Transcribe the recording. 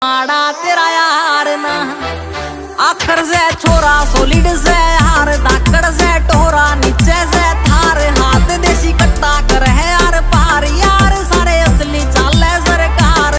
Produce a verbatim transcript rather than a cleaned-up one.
आड़ा तेरा यार ना आखर से छोरा सोलिड से हार धाकड़ से टोरा